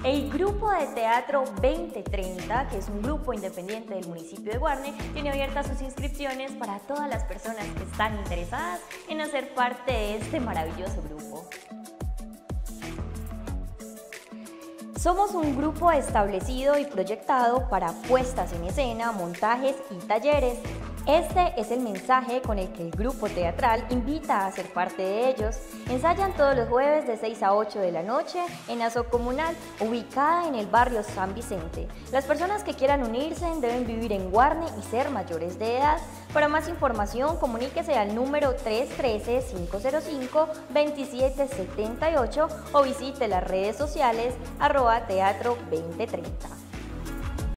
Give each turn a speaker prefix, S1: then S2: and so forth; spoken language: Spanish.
S1: El Grupo de Teatro 2030, que es un grupo independiente del municipio de Guarne, tiene abiertas sus inscripciones para todas las personas que están interesadas en hacer parte de este maravilloso grupo. Somos un grupo establecido y proyectado para puestas en escena, montajes y talleres. Este es el mensaje con el que el grupo teatral invita a ser parte de ellos. Ensayan todos los jueves de 6 a 8 de la noche en Aso Comunal, ubicada en el barrio San Vicente. Las personas que quieran unirse deben vivir en Guarne y ser mayores de edad. Para más información, comuníquese al número 313-505-2778 o visite las redes sociales @teatro2030.